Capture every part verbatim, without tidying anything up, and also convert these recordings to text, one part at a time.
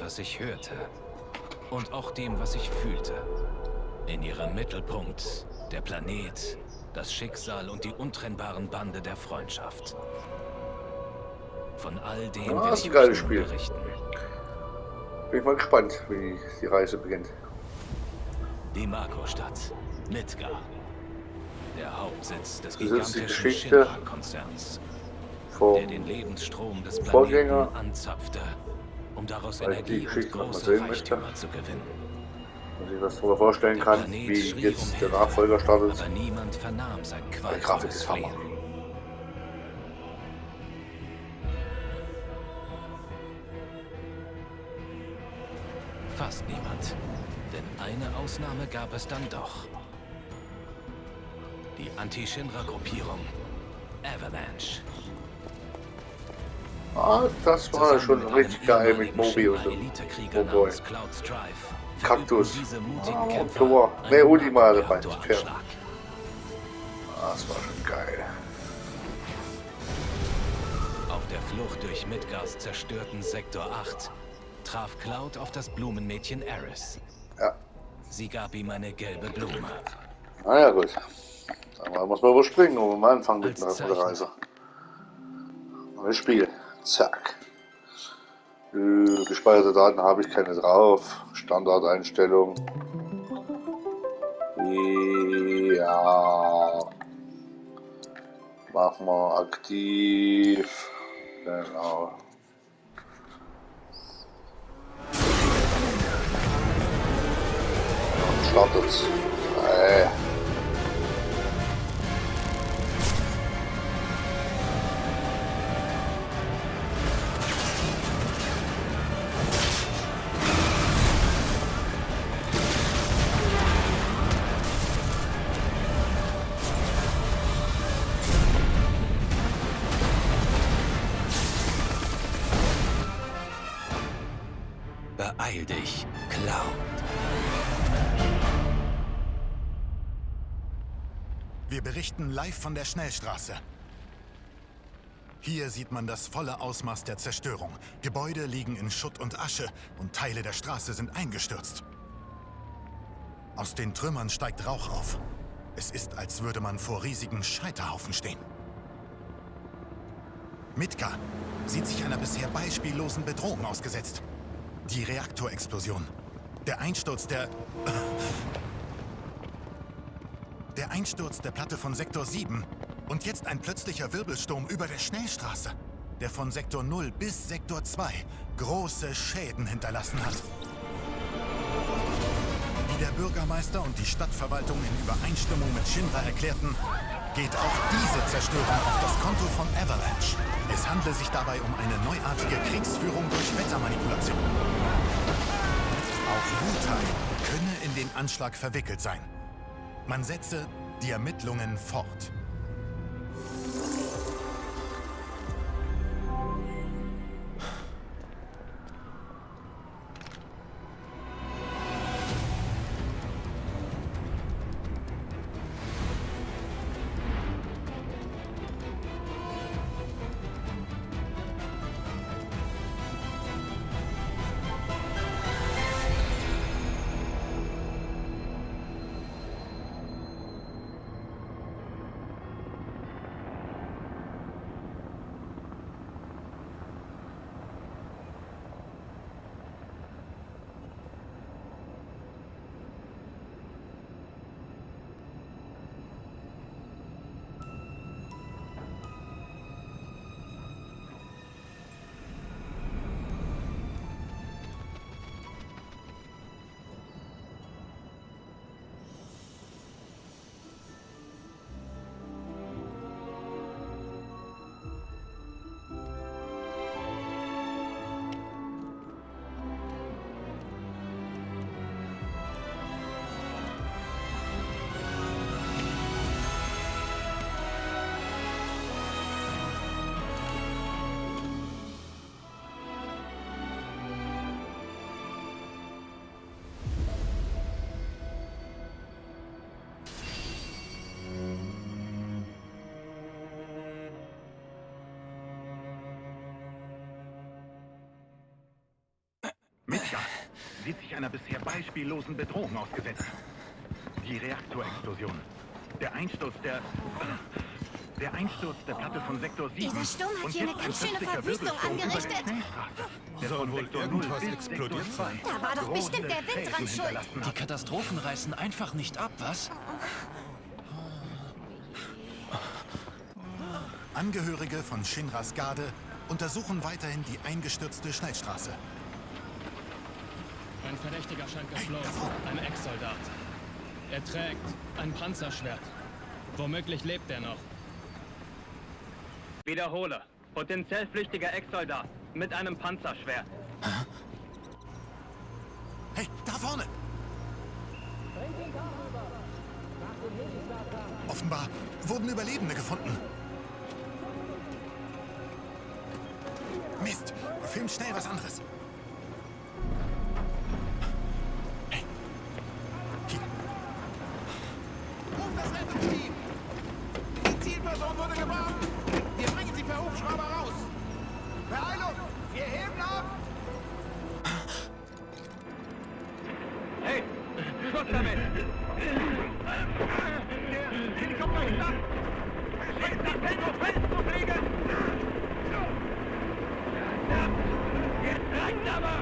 was ich hörte. Und auch dem, was ich fühlte. In ihrem Mittelpunkt der Planet, das Schicksal und die untrennbaren Bande der Freundschaft. Von all dem Ah, will ist ich ein geiles euch nun Spiel. berichten. Bin ich mal gespannt, wie die Reise beginnt. Die Mako-Stadt, Midgar. Der Hauptsitz des Das ist die gigantischen Geschichte Shinra-Konzerns, der vom den Lebensstrom des Vorgänger, Planeten anzapfte, um daraus weil ich die Energie und Geschichte noch mal große sehen möchte. Reichtümer zu gewinnen. Und ich was darüber vorstellen Der kann, Planet wie schrie jetzt um der Hilfe, Nachfolger startet. aber niemand vernahm sein Die Grafik qualvolles ist Hammer. Flehen. Fast niemand. Denn eine Ausnahme gab es dann doch. Die Anti-Shinra-Gruppierung Avalanche. Ah, das war schon richtig geil mit Mobi und dem Moboy. Kaktus. Ah, und Tor. Ne, Ultima dabei. Pferd. Ah, das war schon geil. Auf der Flucht durch Midgars zerstörten Sektor acht traf Cloud auf das Blumenmädchen Aeris. Ja. Sie gab ihm eine gelbe Blume. Na ja, gut. Dann muss man überspringen, wo wir mal anfangen mit Als der Zeichen. Reise. Neues Spiel. Zack. Äh, Gespeicherte Daten habe ich keine drauf. Standardeinstellung. Ja. Machen wir aktiv. Genau. Startet. Äh. Beeil dich, Cloud. Wir berichten live von der Schnellstraße. Hier sieht man das volle Ausmaß der Zerstörung. Gebäude liegen in Schutt und Asche und Teile der Straße sind eingestürzt. Aus den Trümmern steigt Rauch auf. Es ist, als würde man vor riesigen Scheiterhaufen stehen. Midgar sieht sich einer bisher beispiellosen Bedrohung ausgesetzt. Die Reaktorexplosion. Der Einsturz der... Der Einsturz der Platte von Sektor sieben. Und jetzt ein plötzlicher Wirbelsturm über der Schnellstraße, der von Sektor null bis Sektor zwei große Schäden hinterlassen hat. Wie der Bürgermeister und die Stadtverwaltung in Übereinstimmung mit Shinra erklärten, geht auch diese Zerstörung auf das Konto von Avalanche. Es handle sich dabei um eine neuartige Kriegsführung durch Wettermanipulation. Auch Wutai könne in den Anschlag verwickelt sein. Man setze die Ermittlungen fort. sieht sich einer bisher beispiellosen Bedrohung ausgesetzt. Die Reaktorexplosion. Der Einsturz der... Der Einsturz der Platte von Sektor sieben. Dieser Sturm hat hier eine ganz schöne Verwüstung angerichtet. Soll wohl irgendwas explodiert sein? Da war doch bestimmt der Wind dran schuld. Die Katastrophen reißen einfach nicht ab, was? Angehörige von Shinras Garde untersuchen weiterhin die eingestürzte Schnellstraße. Ein Verdächtiger scheint geflohen. Hey, ein Ex-Soldat. Er trägt ein Panzerschwert. Womöglich lebt er noch. Wiederhole. Potenziell flüchtiger Ex-Soldat mit einem Panzerschwert. Hey, da vorne! Offenbar wurden Überlebende gefunden. Mist, film schnell was anderes. Hey, hier. Ruf das Rettungsteam! Die Zielperson wurde gewarnt! Wir bringen sie per Hubschrauber raus! Beeilung! Wir heben ab! Hey! Schluss damit! Der Helikopter ist da! Schickt das Feld auf Feld zu fliegen! Jetzt reicht's aber!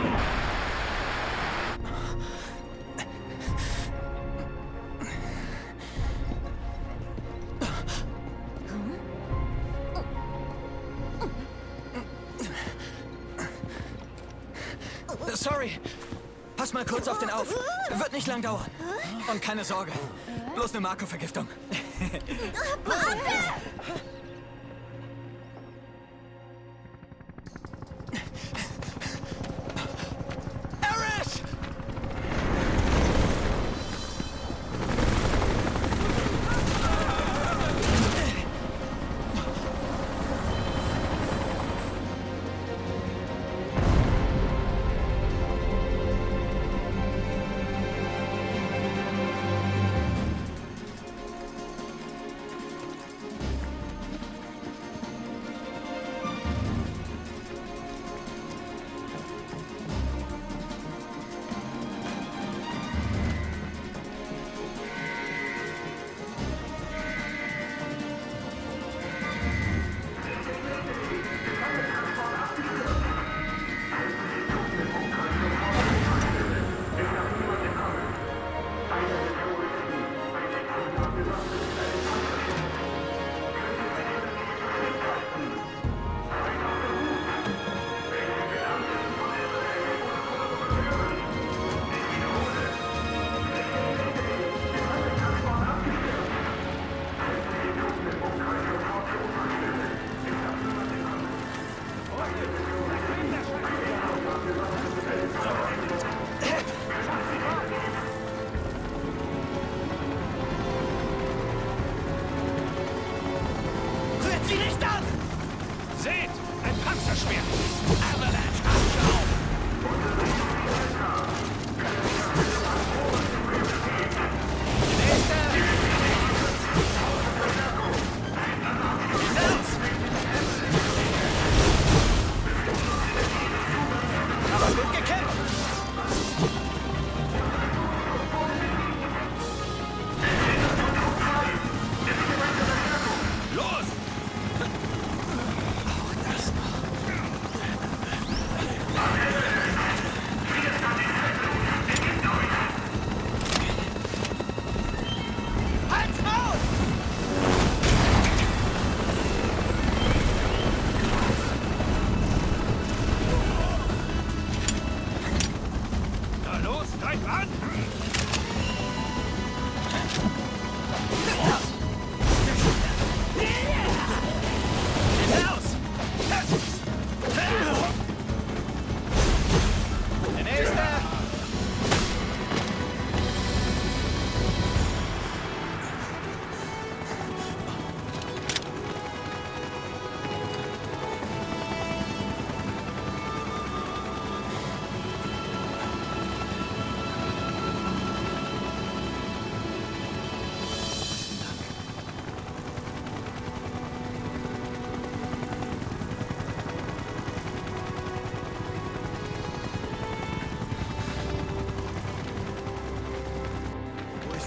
Sorry. Pass mal kurz auf den auf. Wird nicht lang dauern. Und keine Sorge. Bloß eine Marco-Vergiftung.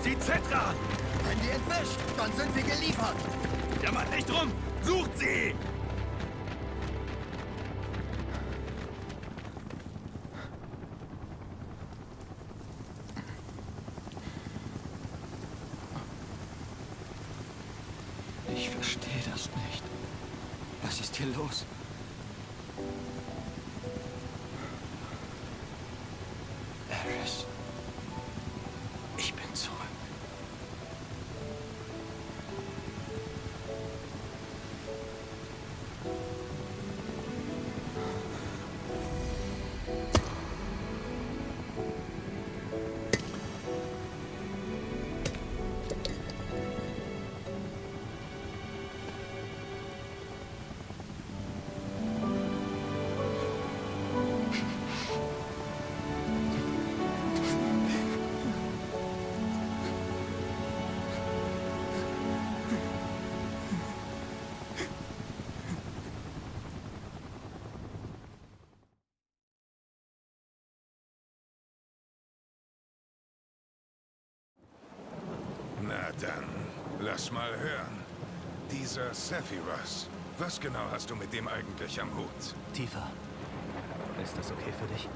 ist die Zetra! Wenn die entwischt, dann sind wir geliefert! Jammert nicht rum! Sucht sie! Ich verstehe das nicht. Was ist hier los? Eris. Ich bin zurück. Na dann, lass mal hören. Dieser Sephiroth, was genau hast du mit dem eigentlich am Hut? Tifa, ist das okay für dich?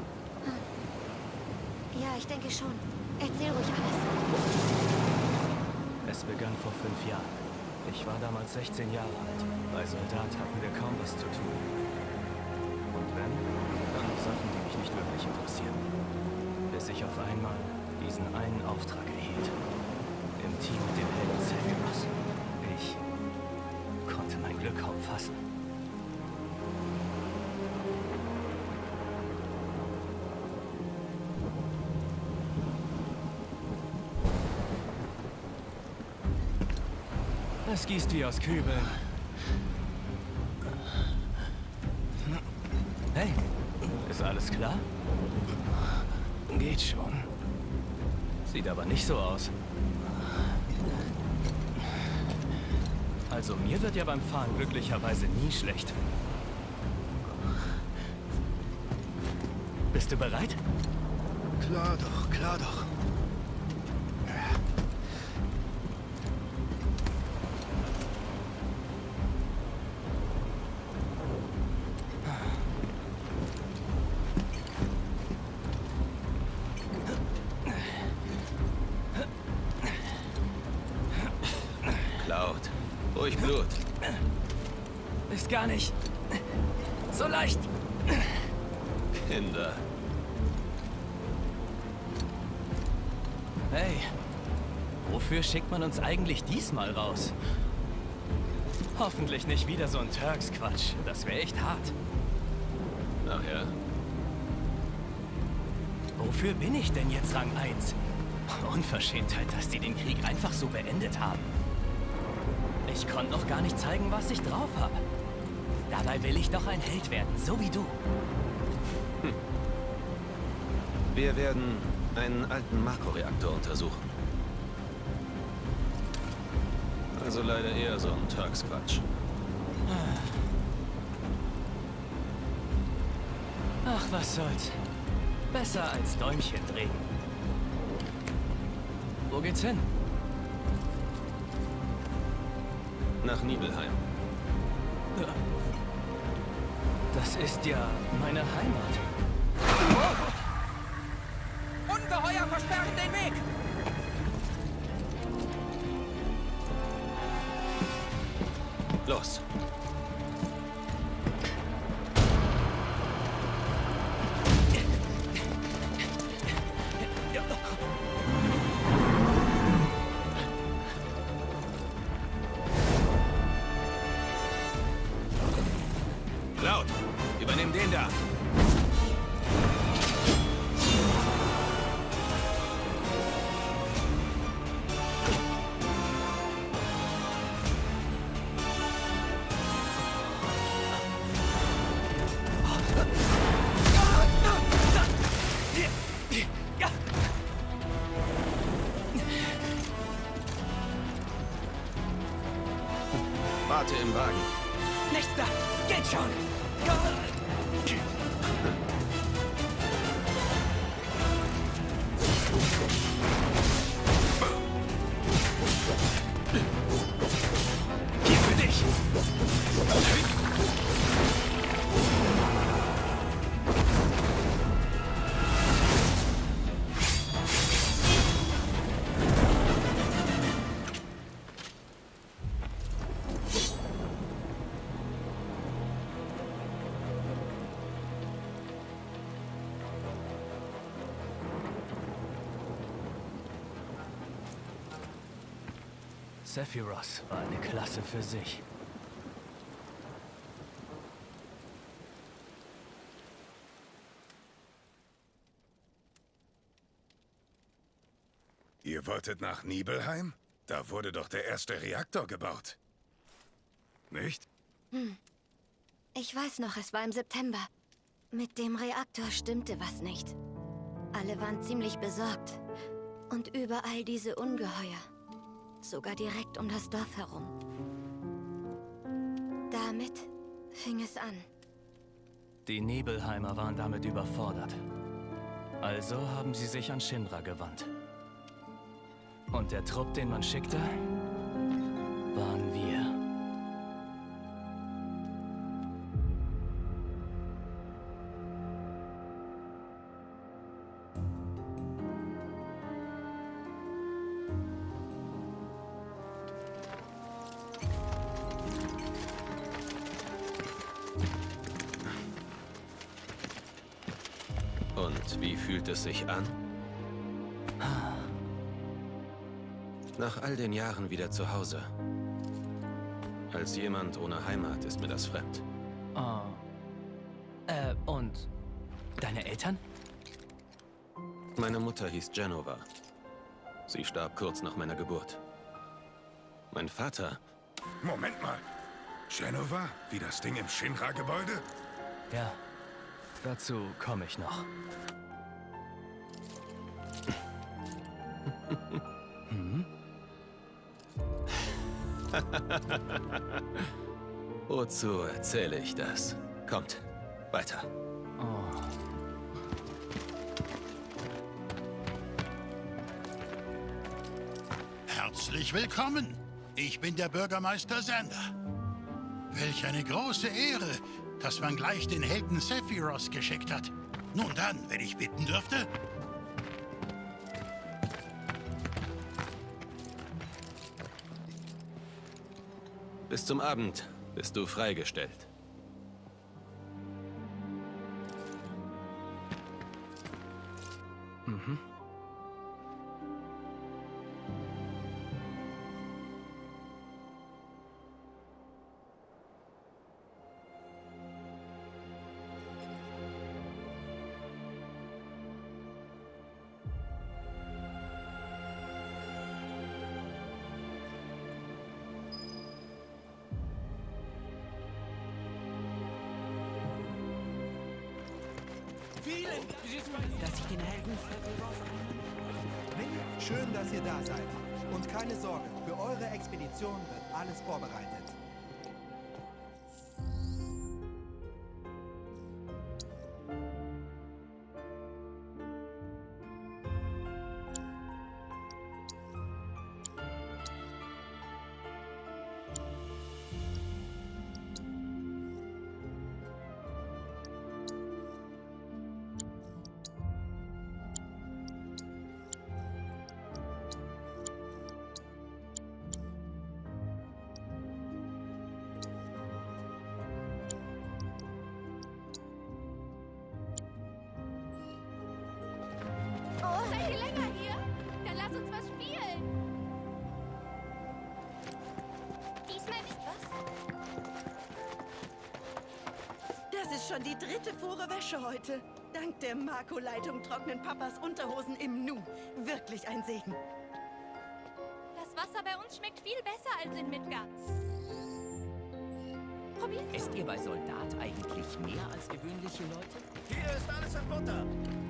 Ja, ich denke schon. Erzähl ruhig alles. Es begann vor fünf Jahren. Ich war damals sechzehn Jahre alt. Als Soldat hatten wir kaum was zu tun. Und wenn, dann noch Sachen, die mich nicht wirklich interessieren. Bis ich auf einmal diesen einen Auftrag erhielt. Im Team mit dem Helden Sephiroth. Ich konnte mein Glück kaum fassen. Es gießt wie aus Kübeln. Hey, ist alles klar? Geht schon. Sieht aber nicht so aus. Also mir wird ja beim Fahren glücklicherweise nie schlecht. Bist du bereit? Klar doch, klar doch. Cloud, ruhig Blut. Ist gar nicht so leicht. Kinder. Hey, wofür schickt man uns eigentlich diesmal raus? Hoffentlich nicht wieder so ein Turks-Quatsch. Das wäre echt hart. Ach ja? Wofür bin ich denn jetzt Rang eins? Unverschämtheit, dass die den Krieg einfach so beendet haben. Ich konnte noch gar nicht zeigen, was ich drauf habe. Dabei will ich doch ein Held werden, so wie du. Hm. Wir werden einen alten Makroreaktor untersuchen. Also leider eher so ein Turks-Quatsch. Ach, was soll's. Besser als Däumchen drehen. Wo geht's hin? Nach Nibelheim. Das ist ja meine Heimat. Ungeheuer versperren den Weg! Los! Cloud, übernimm den da. Warte im Wagen. Nichts da! Geht schon! Sephiroth war eine Klasse für sich. Ihr wolltet nach Nibelheim? Da wurde doch der erste Reaktor gebaut. Nicht? Hm. Ich weiß noch, es war im September. Mit dem Reaktor stimmte was nicht. Alle waren ziemlich besorgt. Und überall diese Ungeheuer. Sogar direkt um das Dorf herum. Damit fing es an. Die Nibelheimer waren damit überfordert. Also haben sie sich an Shinra gewandt. Und der Trupp, den man schickte, waren wir. Und wie fühlt es sich an? Nach all den Jahren wieder zu Hause. Als jemand ohne Heimat ist mir das fremd. Oh. Äh, und deine Eltern? Meine Mutter hieß Jenova. Sie starb kurz nach meiner Geburt. Mein Vater... Moment mal. Jenova? Wie das Ding im Shinra-Gebäude? Ja, dazu komme ich noch. hm? Wozu erzähle ich das? Kommt, weiter. Oh. Herzlich willkommen. Ich bin der Bürgermeister Xander. Welch eine große Ehre, dass man gleich den Helden Sephiroth geschickt hat. Nun dann, wenn ich bitten dürfte. Bis zum Abend bist du freigestellt. Mhm. Dass ich den Helden Schön, dass ihr da seid. Und keine Sorge, für eure Expedition wird alles vorbereitet. Oh, seid ihr länger hier? Dann lass uns was spielen. Diesmal nicht was? Das ist schon die dritte Fuhre Wäsche heute. Dank der Marco-Leitung trocknen Papas Unterhosen im Nu. Wirklich ein Segen. Das Wasser bei uns schmeckt viel besser als in Midgar. Probier's. Esst ihr bei Soldat eigentlich mehr als gewöhnliche Leute? Hier ist alles in Butter.